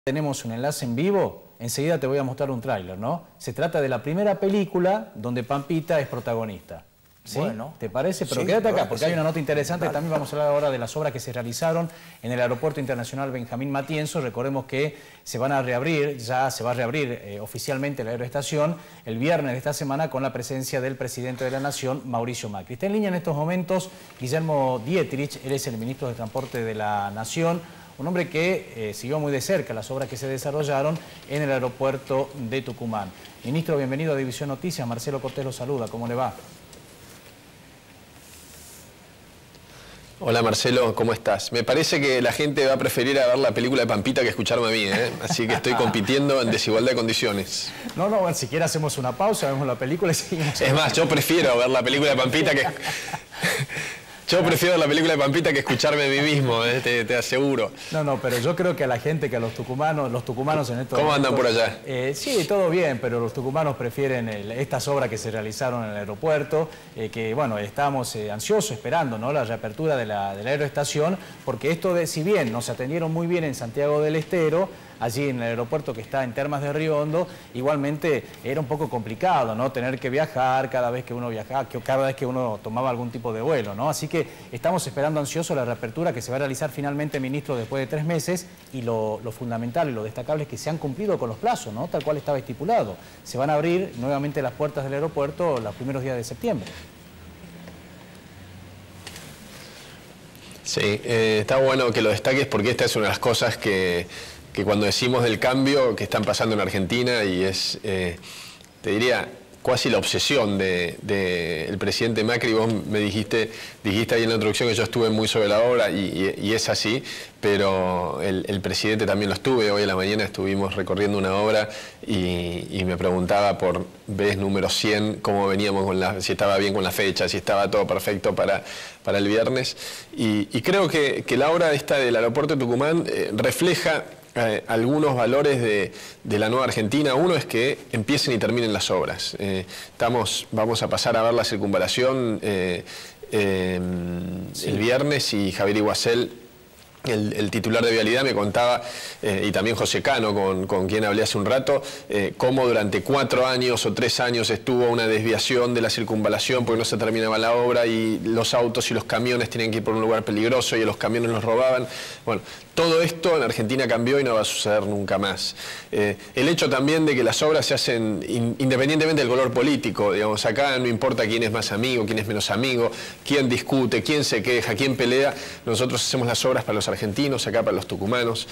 Tenemos un enlace en vivo, enseguida te voy a mostrar un tráiler, ¿no? Se trata de la primera película donde Pampita es protagonista. ¿Sí? Bueno. ¿Te parece? Pero Sí, quédate acá, porque sí. hay una nota interesante. Dale. También vamos a hablar ahora de las obras que se realizaron en el Aeropuerto Internacional Benjamín Matienzo. Recordemos que se van a reabrir, ya se va a reabrir oficialmente la aeroestación el viernes de esta semana con la presencia del presidente de la Nación, Mauricio Macri. Está en línea en estos momentos Guillermo Dietrich, él es el ministro de Transporte de la Nación. Un hombre que siguió muy de cerca las obras que se desarrollaron en el aeropuerto de Tucumán. Ministro, bienvenido a División Noticias. Marcelo Cortés lo saluda. ¿Cómo le va? Hola Marcelo, ¿cómo estás? Me parece que la gente va a preferir a ver la película de Pampita que escucharme a mí, ¿eh? Así que estoy compitiendo en desigualdad de condiciones. No, bueno, si siquiera hacemos una pausa, vemos la película y seguimos. Es más, yo prefiero ver la película de Pampita que... Yo prefiero la película de Pampita que escucharme a mí mismo, te aseguro. No, pero yo creo que a la gente, que a los tucumanos en estos ¿Cómo momentos, andan por allá? Sí, todo bien, pero los tucumanos prefieren estas obras que se realizaron en el aeropuerto, que bueno, estamos ansiosos esperando, ¿no?, la reapertura de la aeroestación, porque esto si bien nos atendieron muy bien en Santiago del Estero, allí en el aeropuerto que está en Termas de Río Hondo, igualmente era un poco complicado, ¿no?, tener que viajar cada vez que uno viajaba, cada vez que uno tomaba algún tipo de vuelo, ¿no? Así que estamos esperando ansiosos la reapertura que se va a realizar finalmente, ministro, después de 3 meses, y lo fundamental y lo destacable es que se han cumplido con los plazos, ¿no?, tal cual estaba estipulado. Se van a abrir nuevamente las puertas del aeropuerto los primeros días de septiembre. Sí, está bueno que lo destaques porque esta es una de las cosas que cuando decimos del cambio que están pasando en Argentina, y es, te diría, casi la obsesión del presidente Macri. Vos me dijiste ahí en la introducción que yo estuve muy sobre la obra y es así, pero el presidente también lo estuve. Hoy a la mañana estuvimos recorriendo una obra y me preguntaba por vez número 100 cómo veníamos, si estaba bien con la fecha, si estaba todo perfecto para el viernes. Y creo que la obra esta del aeropuerto de Tucumán refleja algunos valores de la nueva Argentina. Uno es que empiecen y terminen las obras. Vamos a pasar a ver la circunvalación el viernes, y Javier Iguacel, el titular de Vialidad, me contaba, y también José Cano, con quien hablé hace un rato, cómo durante 4 años o 3 años estuvo una desviación de la circunvalación porque no se terminaba la obra y los autos y los camiones tenían que ir por un lugar peligroso y los camiones los robaban. Bueno, todo esto en Argentina cambió y no va a suceder nunca más. El hecho también de que las obras se hacen independientemente del color político, digamos, acá no importa quién es más amigo, quién es menos amigo, quién discute, quién se queja, quién pelea. Nosotros hacemos las obras para los argentinos, acá para los tucumanos.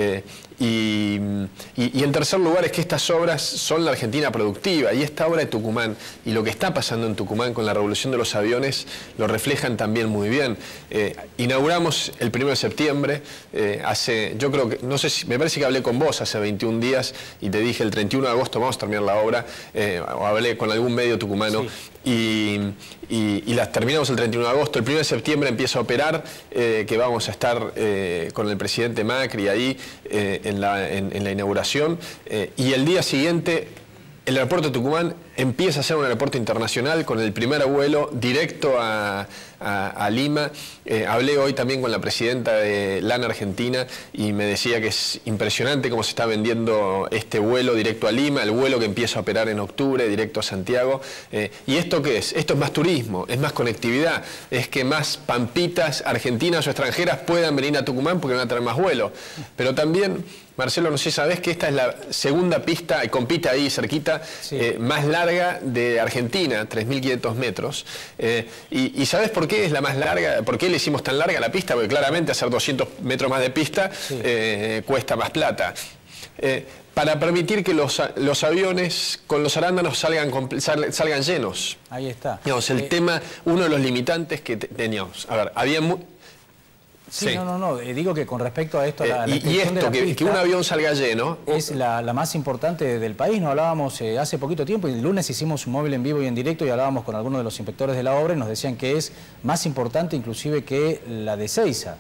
Y en tercer lugar es que estas obras son la Argentina productiva, y esta obra de Tucumán y lo que está pasando en Tucumán con la revolución de los aviones lo reflejan también muy bien. Inauguramos el 1 de septiembre, yo creo que, no sé si, me parece que hablé con vos hace 21 días y te dije el 31 de agosto vamos a terminar la obra, o hablé con algún medio tucumano. Sí. Y las terminamos el 31 de agosto. El 1 de septiembre empieza a operar, que vamos a estar con el presidente Macri ahí en la inauguración, y el día siguiente el aeropuerto de Tucumán empieza a ser un aeropuerto internacional con el primer vuelo directo a Lima. Hablé hoy también con la presidenta de LAN Argentina y me decía que es impresionante cómo se está vendiendo este vuelo directo a Lima, el vuelo que empieza a operar en octubre directo a Santiago. ¿Y esto qué es? Esto es más turismo, es más conectividad, es que más pampitas argentinas o extranjeras puedan venir a Tucumán porque van a tener más vuelos. Pero también, Marcelo, no sé si sabés que esta es la segunda pista, y compite ahí cerquita, sí, más larga de Argentina, 3.500 metros. ¿Y sabés por qué es la más larga? ¿Por qué le hicimos tan larga la pista? Porque claramente hacer 200 metros más de pista, sí, cuesta más plata. Para permitir que los aviones con los arándanos salgan llenos. Ahí está. Digamos, el tema, uno de los limitantes que teníamos. A ver, había... Sí, sí. No, digo que con respecto a esto... y esto, que un avión salga lleno... Es la más importante del país. Nos hablábamos hace poquito tiempo, y el lunes hicimos un móvil en vivo y en directo y hablábamos con algunos de los inspectores de la obra y nos decían que es más importante inclusive que la de Ezeiza.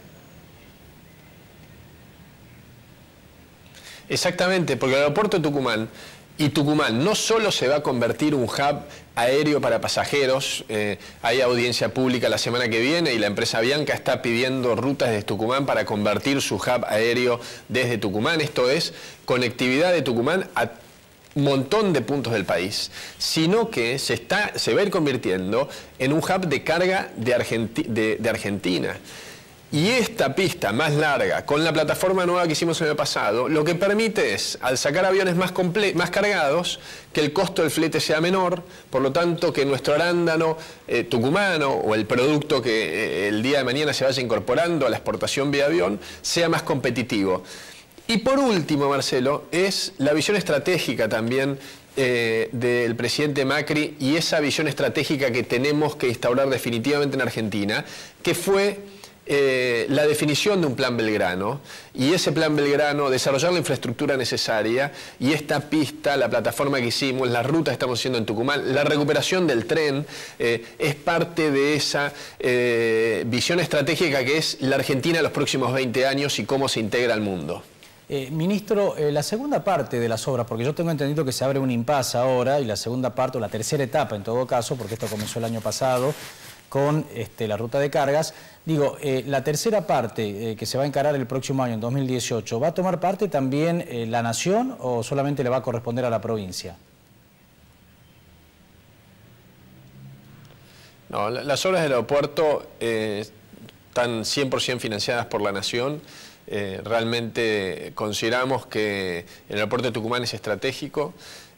Exactamente, porque el aeropuerto de Tucumán Y Tucumán no solo se va a convertir en un hub aéreo para pasajeros, hay audiencia pública la semana que viene y la empresa Avianca está pidiendo rutas desde Tucumán para convertir su hub aéreo desde Tucumán. Esto es conectividad de Tucumán a un montón de puntos del país, sino que se va a ir convirtiendo en un hub de carga de Argentina. Y esta pista más larga, con la plataforma nueva que hicimos el año pasado, lo que permite es, al sacar aviones más cargados, que el costo del flete sea menor, por lo tanto que nuestro arándano tucumano o el producto que el día de mañana se vaya incorporando a la exportación vía avión sea más competitivo. Y por último, Marcelo, es la visión estratégica también del presidente Macri y esa visión estratégica que tenemos que instaurar definitivamente en Argentina, que fue la definición de un plan Belgrano, y ese plan Belgrano, desarrollar la infraestructura necesaria, y esta pista, la plataforma que hicimos, las rutas que estamos haciendo en Tucumán, la recuperación del tren, es parte de esa visión estratégica que es la Argentina de los próximos 20 años y cómo se integra al mundo. Ministro, la segunda parte de las obras, porque yo tengo entendido que se abre un impasse ahora, y la segunda parte, o la tercera etapa en todo caso, porque esto comenzó el año pasado, con la ruta de cargas. Digo, la tercera parte que se va a encarar el próximo año, en 2018, ¿va a tomar parte también la Nación o solamente le va a corresponder a la provincia? No, las obras del aeropuerto están 100% financiadas por la Nación. Realmente consideramos que el aeropuerto de Tucumán es estratégico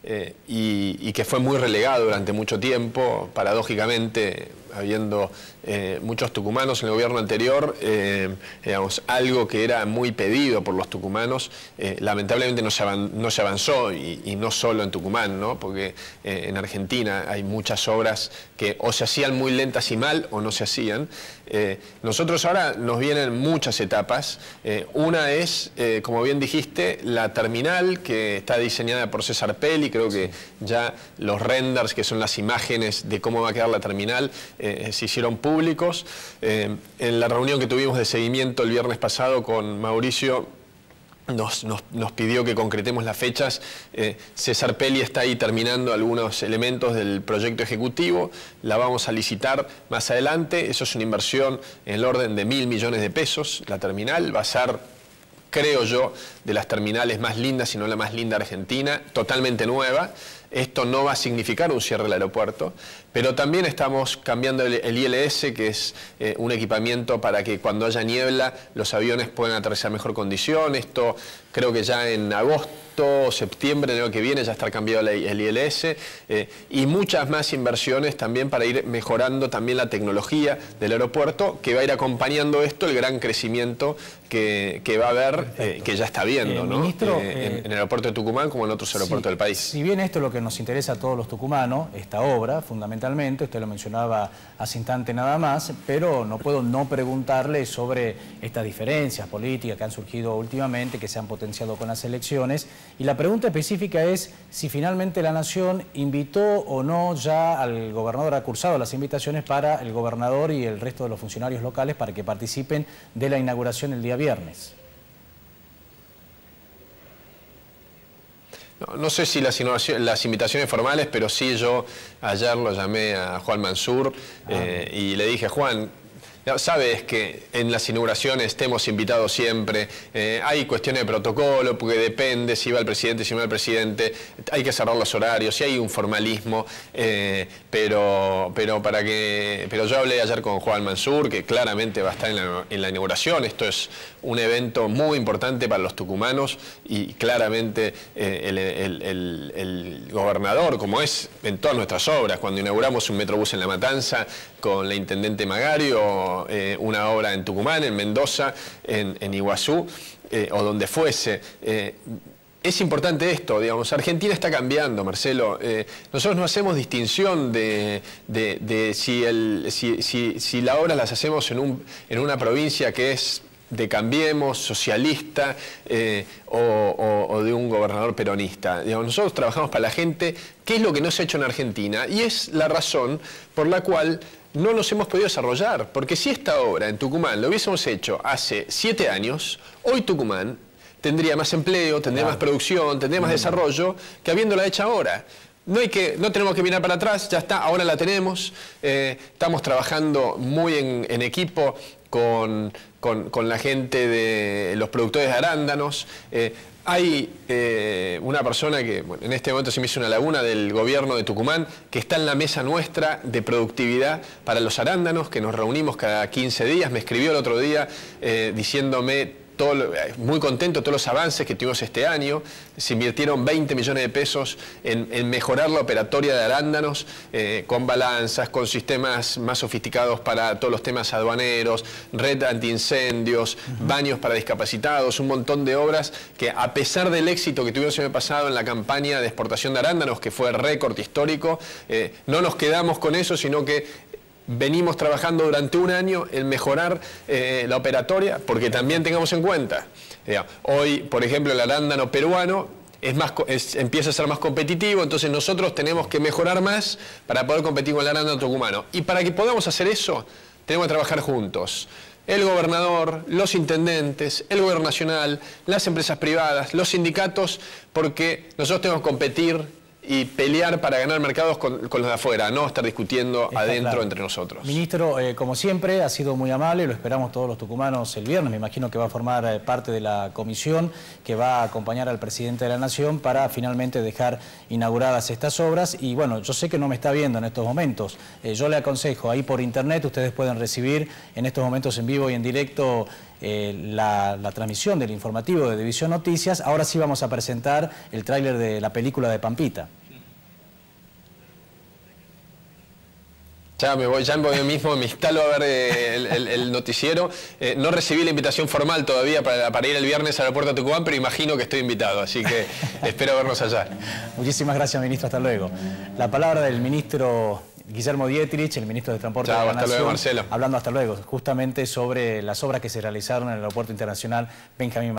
y que fue muy relegado durante mucho tiempo, paradójicamente, habiendo muchos tucumanos en el gobierno anterior, digamos, algo que era muy pedido por los tucumanos, lamentablemente no se avanzó, y no solo en Tucumán, ¿no? Porque en Argentina hay muchas obras que o se hacían muy lentas y mal o no se hacían. Nosotros ahora nos vienen muchas etapas. Una es, como bien dijiste, la terminal que está diseñada por César Pelli. Creo que ya los renders, que son las imágenes de cómo va a quedar la terminal, se hicieron públicos. En la reunión que tuvimos de seguimiento el viernes pasado con Mauricio, nos pidió que concretemos las fechas. César Pelli está ahí terminando algunos elementos del proyecto ejecutivo, la vamos a licitar más adelante. Eso es una inversión en el orden de 1.000 millones de pesos. La terminal va a ser, creo yo, de las terminales más lindas, si no la más linda Argentina, totalmente nueva. Esto no va a significar un cierre del aeropuerto, pero también estamos cambiando el ILS, que es un equipamiento para que cuando haya niebla los aviones puedan aterrizar en mejor condición. Esto creo que ya en agosto o septiembre del año que viene ya estará cambiado el ILS, y muchas más inversiones también para ir mejorando también la tecnología del aeropuerto, que va a ir acompañando esto, el gran crecimiento que va a haber, que ya está viendo, ¿no? Ministro, en el aeropuerto de Tucumán como en otros aeropuertos del país. Si bien esto es lo que nos interesa a todos los tucumanos, esta obra fundamentalmente, usted lo mencionaba hace instante nada más, pero no puedo no preguntarle sobre estas diferencias políticas que han surgido últimamente, que se han potenciado con las elecciones, y la pregunta específica es si finalmente la Nación invitó o no ya al gobernador, ha cursado las invitaciones para el gobernador y el resto de los funcionarios locales para que participen de la inauguración el día viernes. No sé si las invitaciones formales, pero sí yo ayer lo llamé a Juan Mansur y le dije: Juan, sabes que en las inauguraciones te hemos invitado siempre, hay cuestiones de protocolo, porque depende si va el presidente, si no va el presidente, hay que cerrar los horarios, si hay un formalismo, pero yo hablé ayer con Juan Mansur, que claramente va a estar en la inauguración. Esto es un evento muy importante para los tucumanos y claramente el gobernador, como es en todas nuestras obras, cuando inauguramos un Metrobús en La Matanza con la intendente Magario, una obra en Tucumán, en Mendoza, en Iguazú, o donde fuese. Es importante esto, digamos. Argentina está cambiando, Marcelo. Nosotros no hacemos distinción de si las obras las hacemos en una provincia que es de Cambiemos, socialista, o de un gobernador peronista. Digamos, nosotros trabajamos para la gente, que es lo que no se ha hecho en Argentina, y es la razón por la cual no nos hemos podido desarrollar. Porque si esta obra en Tucumán lo hubiésemos hecho hace 7 años, hoy Tucumán tendría más empleo, tendría más producción, tendría más desarrollo que habiéndola hecha ahora. No tenemos que mirar para atrás, ya está, ahora la tenemos. Estamos trabajando muy en equipo con la gente de los productores de arándanos. Hay una persona que en este momento se me hizo una laguna del gobierno de Tucumán que está en la mesa nuestra de productividad para los arándanos, que nos reunimos cada 15 días. Me escribió el otro día diciéndome muy contento de todos los avances que tuvimos este año. Se invirtieron 20 millones de pesos en mejorar la operatoria de arándanos, con balanzas, con sistemas más sofisticados para todos los temas aduaneros, red antiincendios, baños para discapacitados, un montón de obras que, a pesar del éxito que tuvimos el año pasado en la campaña de exportación de arándanos, que fue récord histórico, no nos quedamos con eso, sino que venimos trabajando durante un año en mejorar la operatoria, porque también tengamos en cuenta, hoy, por ejemplo, el arándano peruano empieza a ser más competitivo, entonces nosotros tenemos que mejorar más para poder competir con el arándano tucumano. Y para que podamos hacer eso, tenemos que trabajar juntos. El gobernador, los intendentes, el gobierno nacional, las empresas privadas, los sindicatos, porque nosotros tenemos que competir y pelear para ganar mercados con los de afuera, no estar discutiendo adentro entre nosotros. Ministro, como siempre, ha sido muy amable, lo esperamos todos los tucumanos el viernes. Me imagino que va a formar parte de la comisión que va a acompañar al presidente de la Nación para finalmente dejar inauguradas estas obras. Y bueno, yo sé que no me está viendo en estos momentos. Yo le aconsejo, ahí por internet ustedes pueden recibir en estos momentos en vivo y en directo la transmisión del informativo de División Noticias. Ahora sí vamos a presentar el tráiler de la película de Pampita. Ya me voy mismo, me instalo a ver el noticiero. No recibí la invitación formal todavía para ir el viernes al aeropuerto de Tucumán, pero imagino que estoy invitado, así que espero vernos allá. Muchísimas gracias, ministro, hasta luego. La palabra del ministro Guillermo Dietrich, el ministro de Transporte de la Nación, luego, Marcelo. Hablando hasta luego, justamente sobre las obras que se realizaron en el Aeropuerto Internacional Benjamín